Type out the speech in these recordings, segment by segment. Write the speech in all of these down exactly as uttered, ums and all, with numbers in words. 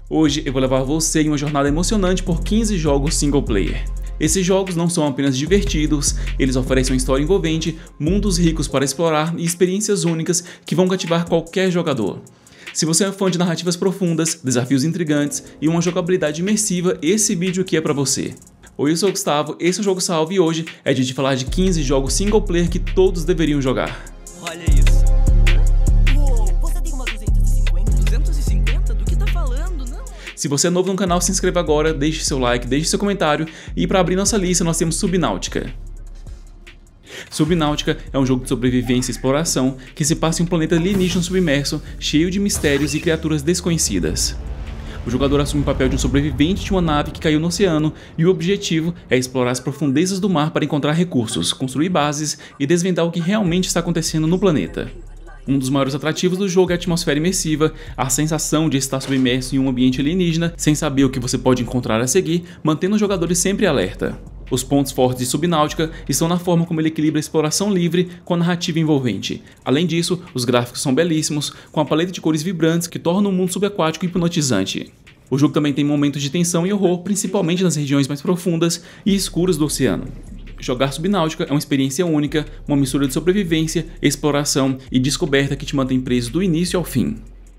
Hoje eu vou levar você em uma jornada emocionante por quinze jogos single player. Esses jogos não são apenas divertidos, eles oferecem uma história envolvente, mundos ricos para explorar e experiências únicas que vão cativar qualquer jogador. Se você é fã de narrativas profundas, desafios intrigantes e uma jogabilidade imersiva, esse vídeo aqui é para você. Oi, eu sou o Gustavo, esse é o Jogo Salve e hoje é dia de falar de quinze jogos single player que todos deveriam jogar. Olha isso. Uou, você tem uma duzentos e cinquenta? duzentos e cinquenta? Do que tá falando, não? Se você é novo no canal, se inscreva agora, deixe seu like, deixe seu comentário e para abrir nossa lista nós temos Subnáutica. Subnáutica é um jogo de sobrevivência e exploração que se passa em um planeta alienígena submerso, cheio de mistérios e criaturas desconhecidas. O jogador assume o papel de um sobrevivente de uma nave que caiu no oceano e o objetivo é explorar as profundezas do mar para encontrar recursos, construir bases e desvendar o que realmente está acontecendo no planeta. Um dos maiores atrativos do jogo é a atmosfera imersiva, a sensação de estar submerso em um ambiente alienígena sem saber o que você pode encontrar a seguir, mantendo os jogadores sempre alerta. Os pontos fortes de Subnáutica estão na forma como ele equilibra a exploração livre com a narrativa envolvente. Além disso, os gráficos são belíssimos, com a paleta de cores vibrantes que torna o mundo subaquático hipnotizante. O jogo também tem momentos de tensão e horror, principalmente nas regiões mais profundas e escuras do oceano. Jogar Subnáutica é uma experiência única, uma mistura de sobrevivência, exploração e descoberta que te mantém preso do início ao fim.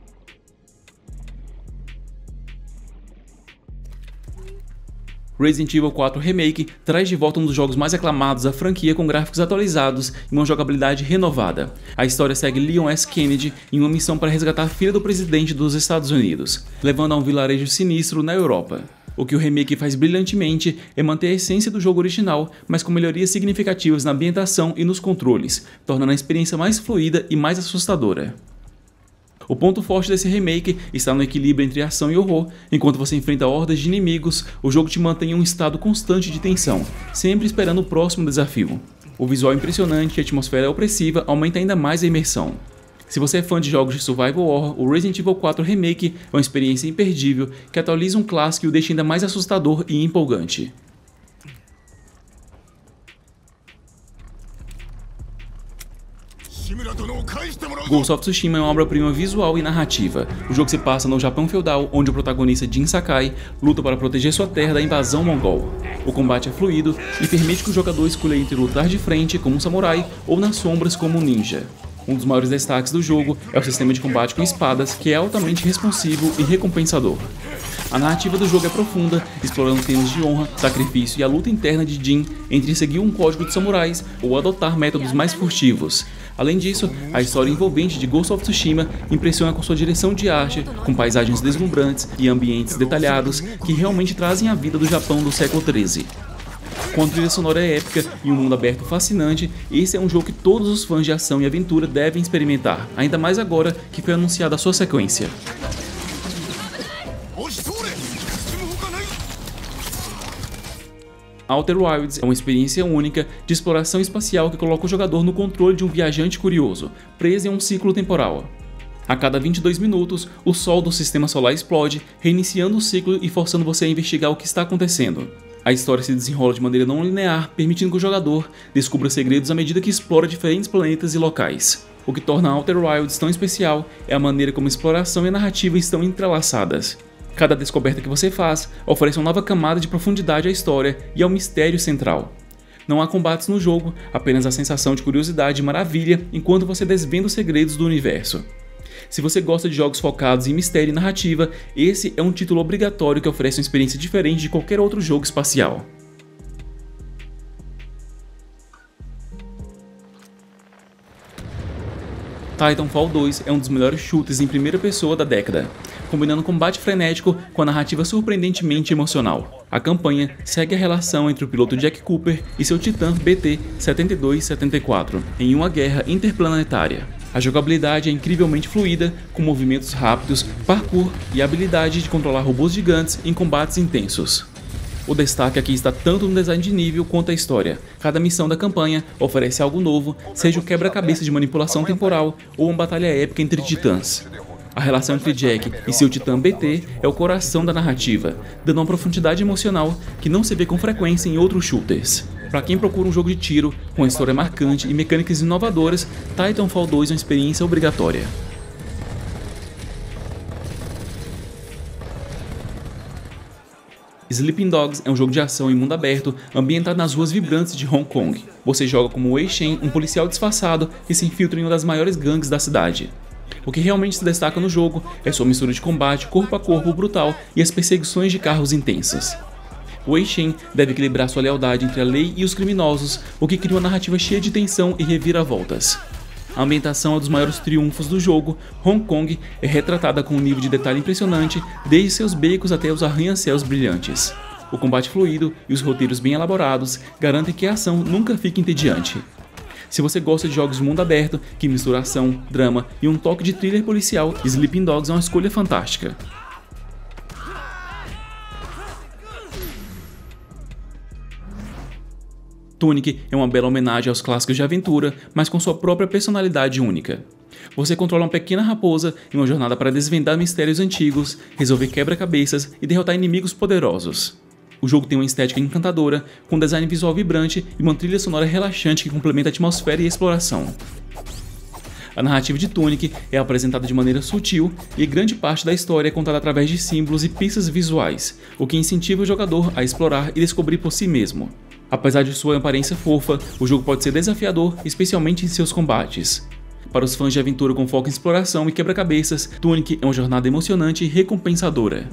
Resident Evil quatro Remake traz de volta um dos jogos mais aclamados da franquia com gráficos atualizados e uma jogabilidade renovada. A história segue Leon S. Kennedy em uma missão para resgatar a filha do presidente dos Estados Unidos, levando a um vilarejo sinistro na Europa. O que o remake faz brilhantemente é manter a essência do jogo original, mas com melhorias significativas na ambientação e nos controles, tornando a experiência mais fluida e mais assustadora. O ponto forte desse remake está no equilíbrio entre ação e horror. Enquanto você enfrenta hordas de inimigos, o jogo te mantém em um estado constante de tensão, sempre esperando o próximo desafio. O visual impressionante e a atmosfera opressiva aumenta ainda mais a imersão. Se você é fã de jogos de survival horror, o Resident Evil quatro Remake é uma experiência imperdível que atualiza um clássico e o deixa ainda mais assustador e empolgante. Ghost of Tsushima é uma obra-prima visual e narrativa. O jogo se passa no Japão feudal, onde o protagonista Jin Sakai luta para proteger sua terra da invasão mongol. O combate é fluido e permite que o jogador escolha entre lutar de frente como um samurai ou nas sombras como um ninja. Um dos maiores destaques do jogo é o sistema de combate com espadas, que é altamente responsivo e recompensador. A narrativa do jogo é profunda, explorando temas de honra, sacrifício e a luta interna de Jin entre seguir um código de samurais ou adotar métodos mais furtivos. Além disso, a história envolvente de Ghost of Tsushima impressiona com sua direção de arte, com paisagens deslumbrantes e ambientes detalhados que realmente trazem a vida do Japão do século treze. Com a trilha sonora épica e um mundo aberto fascinante, esse é um jogo que todos os fãs de ação e aventura devem experimentar, ainda mais agora que foi anunciada a sua sequência. Outer Wilds é uma experiência única de exploração espacial que coloca o jogador no controle de um viajante curioso, preso em um ciclo temporal. A cada vinte e dois minutos, o Sol do sistema solar explode, reiniciando o ciclo e forçando você a investigar o que está acontecendo. A história se desenrola de maneira não linear, permitindo que o jogador descubra segredos à medida que explora diferentes planetas e locais. O que torna Outer Wilds tão especial é a maneira como a exploração e a narrativa estão entrelaçadas. Cada descoberta que você faz oferece uma nova camada de profundidade à história e ao mistério central. Não há combates no jogo, apenas a sensação de curiosidade e maravilha enquanto você desvenda os segredos do universo. Se você gosta de jogos focados em mistério e narrativa, esse é um título obrigatório que oferece uma experiência diferente de qualquer outro jogo espacial. Titanfall dois é um dos melhores shooters em primeira pessoa da década, combinando combate frenético com a narrativa surpreendentemente emocional. A campanha segue a relação entre o piloto Jack Cooper e seu titã B T setenta e dois setenta e quatro em uma guerra interplanetária. A jogabilidade é incrivelmente fluida, com movimentos rápidos, parkour e a habilidade de controlar robôs gigantes em combates intensos. O destaque aqui está tanto no design de nível quanto a história. Cada missão da campanha oferece algo novo, seja o quebra-cabeça de manipulação temporal ou uma batalha épica entre titãs. A relação entre Jack e seu titã B T é o coração da narrativa, dando uma profundidade emocional que não se vê com frequência em outros shooters. Para quem procura um jogo de tiro com uma história marcante e mecânicas inovadoras, Titanfall dois é uma experiência obrigatória. Sleeping Dogs é um jogo de ação em mundo aberto ambientado nas ruas vibrantes de Hong Kong. Você joga como Wei Shen, um policial disfarçado que se infiltra em uma das maiores gangues da cidade. O que realmente se destaca no jogo é sua mistura de combate corpo a corpo brutal e as perseguições de carros intensas. Wei Shen deve equilibrar sua lealdade entre a lei e os criminosos, o que cria uma narrativa cheia de tensão e reviravoltas. A ambientação é um dos maiores triunfos do jogo. Hong Kong é retratada com um nível de detalhe impressionante, desde seus becos até os arranha-céus brilhantes. O combate fluido e os roteiros bem elaborados garantem que a ação nunca fique entediante. Se você gosta de jogos de mundo aberto, que misturam ação, drama e um toque de thriller policial, Sleeping Dogs é uma escolha fantástica. Tunic é uma bela homenagem aos clássicos de aventura, mas com sua própria personalidade única. Você controla uma pequena raposa em uma jornada para desvendar mistérios antigos, resolver quebra-cabeças e derrotar inimigos poderosos. O jogo tem uma estética encantadora, com um design visual vibrante e uma trilha sonora relaxante que complementa a atmosfera e a exploração. A narrativa de Tunic é apresentada de maneira sutil e grande parte da história é contada através de símbolos e pistas visuais, o que incentiva o jogador a explorar e descobrir por si mesmo. Apesar de sua aparência fofa, o jogo pode ser desafiador, especialmente em seus combates. Para os fãs de aventura com foco em exploração e quebra-cabeças, Tunic é uma jornada emocionante e recompensadora.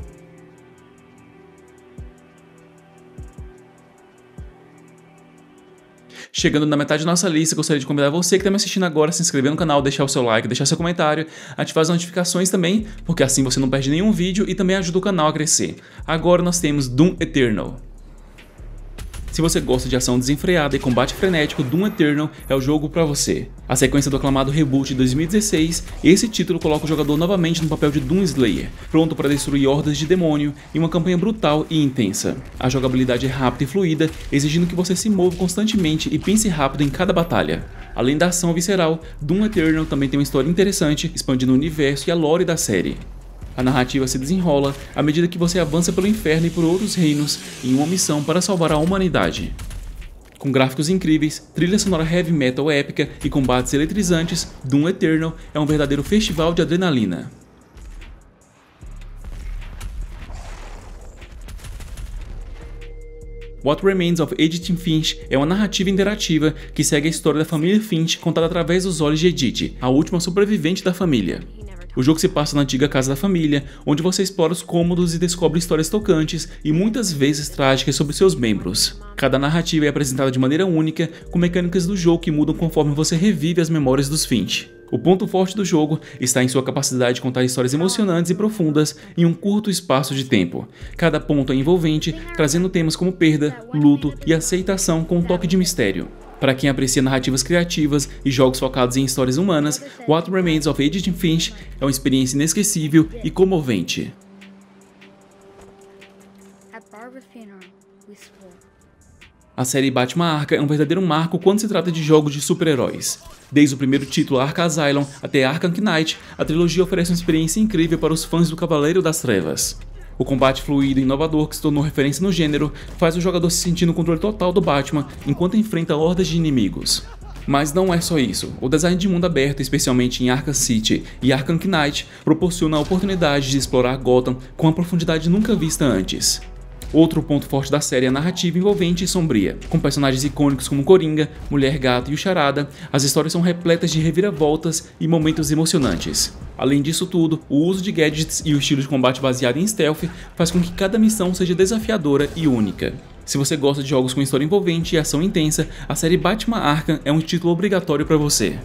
Chegando na metade da nossa lista, gostaria de convidar você que está me assistindo agora a se inscrever no canal, deixar o seu like, deixar seu comentário, ativar as notificações também, porque assim você não perde nenhum vídeo e também ajuda o canal a crescer. Agora nós temos Doom Eternal. Se você gosta de ação desenfreada e combate frenético, Doom Eternal é o jogo para você. A sequência do aclamado reboot de dois mil e dezesseis, esse título coloca o jogador novamente no papel de Doom Slayer, pronto para destruir hordas de demônio em uma campanha brutal e intensa. A jogabilidade é rápida e fluida, exigindo que você se mova constantemente e pense rápido em cada batalha. Além da ação visceral, Doom Eternal também tem uma história interessante, expandindo o universo e a lore da série. A narrativa se desenrola à medida que você avança pelo inferno e por outros reinos em uma missão para salvar a humanidade. Com gráficos incríveis, trilha sonora heavy metal épica e combates eletrizantes, Doom Eternal é um verdadeiro festival de adrenalina. What Remains of Edith Finch é uma narrativa interativa que segue a história da família Finch contada através dos olhos de Edith, a última sobrevivente da família. O jogo se passa na antiga casa da família, onde você explora os cômodos e descobre histórias tocantes e muitas vezes trágicas sobre seus membros. Cada narrativa é apresentada de maneira única, com mecânicas do jogo que mudam conforme você revive as memórias dos Finch. O ponto forte do jogo está em sua capacidade de contar histórias emocionantes e profundas em um curto espaço de tempo. Cada ponto é envolvente, trazendo temas como perda, luto e aceitação com um toque de mistério. Para quem aprecia narrativas criativas e jogos focados em histórias humanas, What Remains of Edith Finch é uma experiência inesquecível e comovente. A série Batman Arkham é um verdadeiro marco quando se trata de jogos de super-heróis. Desde o primeiro título Arkham Asylum até Arkham Knight, a trilogia oferece uma experiência incrível para os fãs do Cavaleiro das Trevas. O combate fluido e inovador que se tornou referência no gênero faz o jogador se sentir no controle total do Batman enquanto enfrenta hordas de inimigos. Mas não é só isso, o design de mundo aberto, especialmente em Arkham City e Arkham Knight, proporciona a oportunidade de explorar Gotham com uma profundidade nunca vista antes. Outro ponto forte da série é a narrativa envolvente e sombria. Com personagens icônicos como Coringa, Mulher-Gato e o Charada, as histórias são repletas de reviravoltas e momentos emocionantes. Além disso tudo, o uso de gadgets e o estilo de combate baseado em stealth faz com que cada missão seja desafiadora e única. Se você gosta de jogos com história envolvente e ação intensa, a série Batman Arkham é um título obrigatório para você.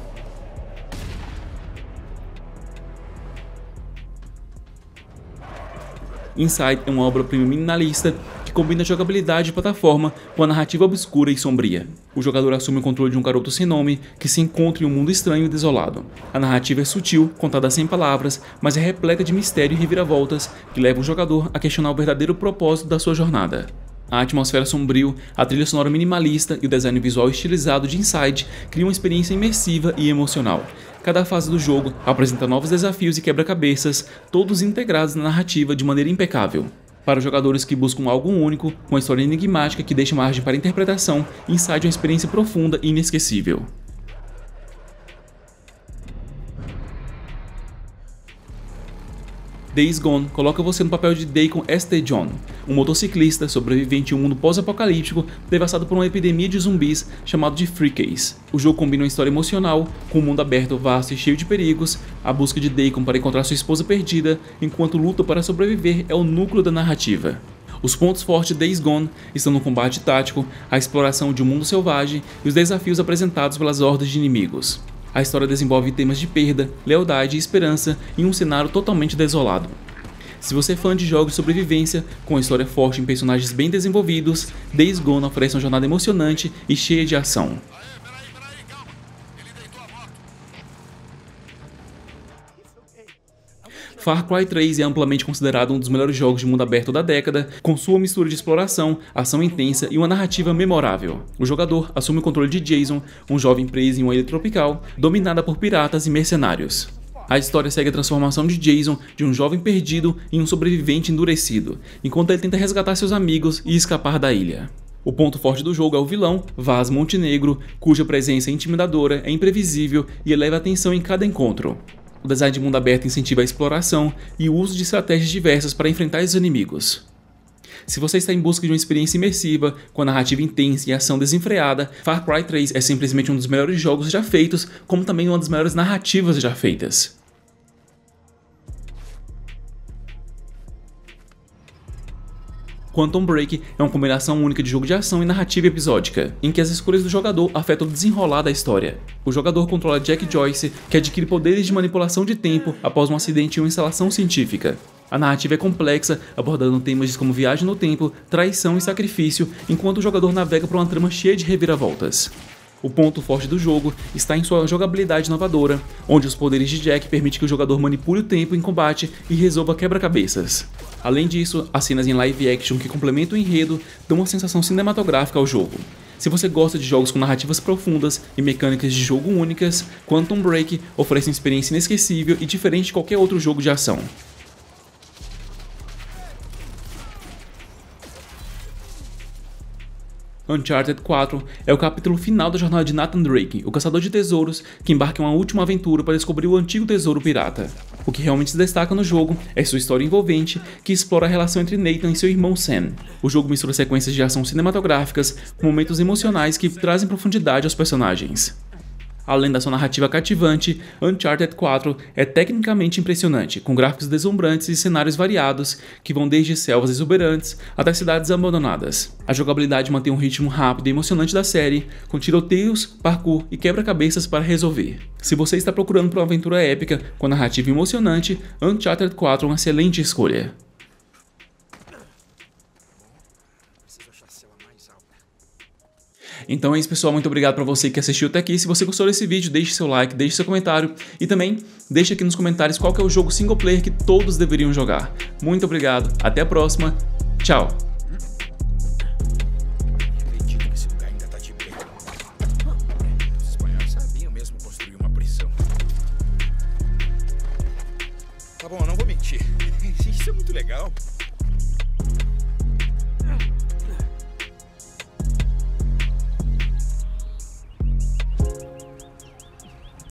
Inside é uma obra-prima minimalista que combina jogabilidade de plataforma com a narrativa obscura e sombria. O jogador assume o controle de um garoto sem nome que se encontra em um mundo estranho e desolado. A narrativa é sutil, contada sem palavras, mas é repleta de mistério e reviravoltas que levam o jogador a questionar o verdadeiro propósito da sua jornada. A atmosfera sombrio, a trilha sonora minimalista e o design visual estilizado de Inside criam uma experiência imersiva e emocional. Cada fase do jogo apresenta novos desafios e quebra-cabeças, todos integrados na narrativa de maneira impecável. Para jogadores que buscam algo único, com uma história enigmática que deixa margem para interpretação, Inside é uma experiência profunda e inesquecível. Days Gone coloca você no papel de Deacon S T John, um motociclista sobrevivente em um mundo pós-apocalíptico devastado por uma epidemia de zumbis chamado de Freecaze. O jogo combina uma história emocional com um mundo aberto, vasto e cheio de perigos. A busca de Deacon para encontrar sua esposa perdida enquanto luta para sobreviver é o núcleo da narrativa. Os pontos fortes de Days Gone estão no combate tático, a exploração de um mundo selvagem e os desafios apresentados pelas hordas de inimigos. A história desenvolve temas de perda, lealdade e esperança em um cenário totalmente desolado. Se você é fã de jogos de sobrevivência, com uma história forte em personagens bem desenvolvidos, Days Gone oferece uma jornada emocionante e cheia de ação. Far Cry três é amplamente considerado um dos melhores jogos de mundo aberto da década, com sua mistura de exploração, ação intensa e uma narrativa memorável. O jogador assume o controle de Jason, um jovem preso em uma ilha tropical, dominada por piratas e mercenários. A história segue a transformação de Jason de um jovem perdido em um sobrevivente endurecido, enquanto ele tenta resgatar seus amigos e escapar da ilha. O ponto forte do jogo é o vilão, Vaz Montenegro, cuja presença intimidadora é imprevisível e eleva a tensão em cada encontro. O design de mundo aberto incentiva a exploração e o uso de estratégias diversas para enfrentar os inimigos. Se você está em busca de uma experiência imersiva, com a narrativa intensa e ação desenfreada, Far Cry três é simplesmente um dos melhores jogos já feitos, como também uma das melhores narrativas já feitas. Quantum Break é uma combinação única de jogo de ação e narrativa episódica, em que as escolhas do jogador afetam o desenrolar da história. O jogador controla Jack Joyce, que adquire poderes de manipulação de tempo após um acidente em uma instalação científica. A narrativa é complexa, abordando temas como viagem no tempo, traição e sacrifício, enquanto o jogador navega por uma trama cheia de reviravoltas. O ponto forte do jogo está em sua jogabilidade inovadora, onde os poderes de Jack permitem que o jogador manipule o tempo em combate e resolva quebra-cabeças. Além disso, as cenas em live action que complementam o enredo dão uma sensação cinematográfica ao jogo. Se você gosta de jogos com narrativas profundas e mecânicas de jogo únicas, Quantum Break oferece uma experiência inesquecível e diferente de qualquer outro jogo de ação. Uncharted quatro é o capítulo final da jornada de Nathan Drake, o caçador de tesouros que embarca em uma última aventura para descobrir o antigo tesouro pirata. O que realmente se destaca no jogo é sua história envolvente, que explora a relação entre Nathan e seu irmão Sam. O jogo mistura sequências de ação cinematográficas com momentos emocionais que trazem profundidade aos personagens. Além da sua narrativa cativante, Uncharted quatro é tecnicamente impressionante, com gráficos deslumbrantes e cenários variados, que vão desde selvas exuberantes até cidades abandonadas. A jogabilidade mantém um ritmo rápido e emocionante da série, com tiroteios, parkour e quebra-cabeças para resolver. Se você está procurando por uma aventura épica com narrativa emocionante, Uncharted quatro é uma excelente escolha. Então é isso, pessoal, muito obrigado para você que assistiu até aqui. Se você gostou desse vídeo, deixe seu like, deixe seu comentário e também deixe aqui nos comentários qual que é o jogo single player que todos deveriam jogar. Muito obrigado, até a próxima, tchau! Tá bom, eu não vou mentir. Isso é muito legal.